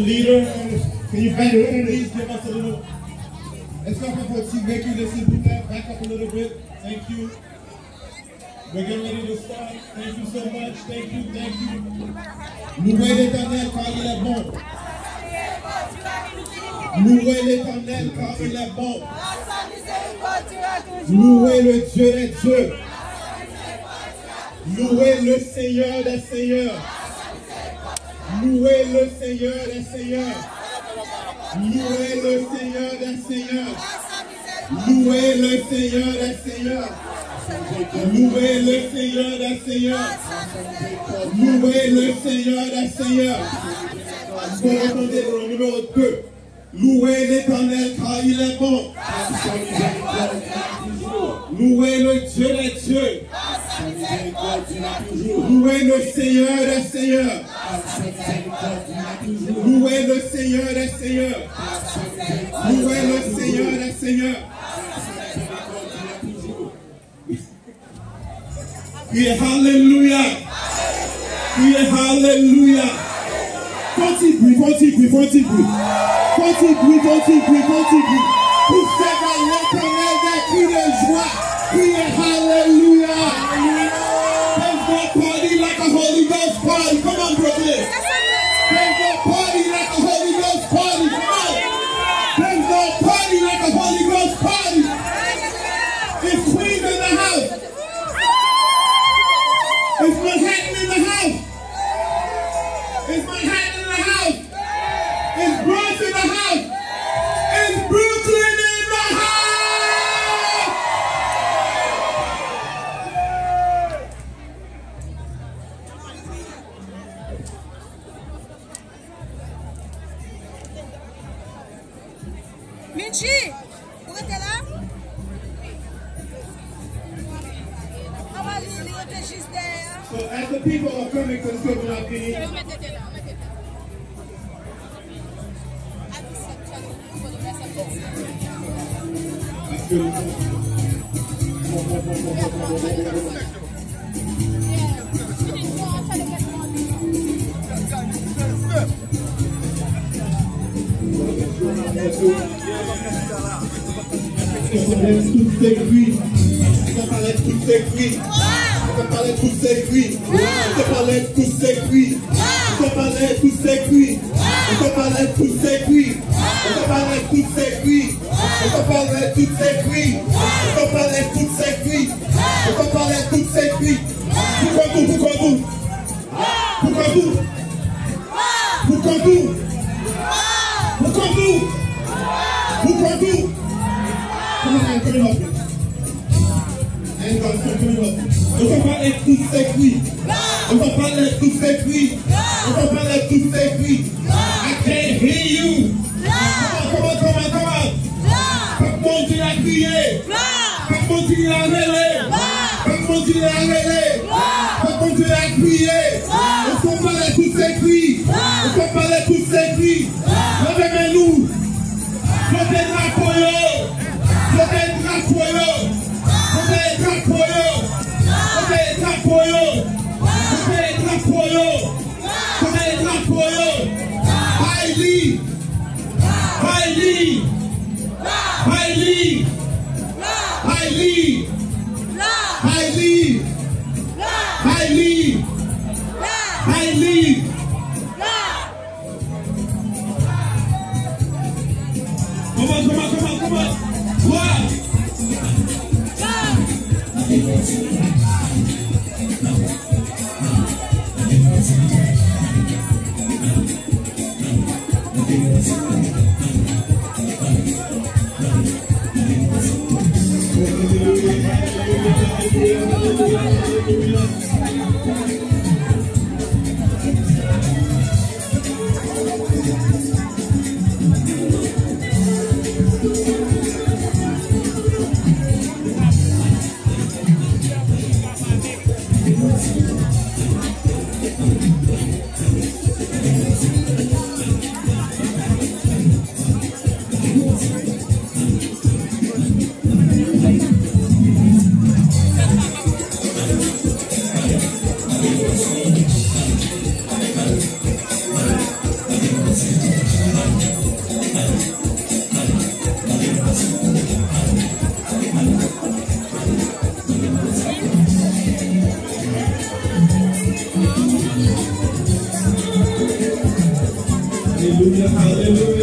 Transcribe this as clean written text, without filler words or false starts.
leader, can you back up, please give us a little. Est-ce qu'on peut reculer s'il vous plaît? Back up a little bit. Thank you. We're getting ready to start. Thank you so much. Thank you. Thank you. Louez l'Éternel car il est bon. Louez l'Éternel car il est bon. Louez le Dieu des dieux. Louez le Seigneur des seigneurs. Louez le Seigneur des seigneurs. Louez le Seigneur des seigneurs. Louez le Seigneur des seigneurs. Louez le Seigneur des seigneurs. Louez le Seigneur des seigneurs. Vous entendez le numéro 2. Louez l'Éternel car il est bon. Louez le Dieu des dieux. Louez le Seigneur des seigneurs. Louez le Seigneur des seigneurs. Louez le Seigneur des seigneurs. Criez Alléluia. Criez Alléluia. Continue. Pour faire l'Éternel des cris de joie. Criez Alléluia. There's no party like a Holy Ghost party. Come on, Brooklyn. There's no party like a Holy Ghost party. Come on. There's no party like a Holy Ghost party. It's Queen in the house. It's Manhattan in the house. It's Manhattan in the house. It's Bronx in the house. It's Brooklyn in the house. Minchi, vous êtes là? So as the people are coming to the Copenhagen, I can't hear you. Come on. Continue à crier. Continue à rêver. Continue à rêver. Continue à crier. On peut parler tous ces cris. Levez-nous. Levez drapeau. Come on. What? Alléluia, alléluia.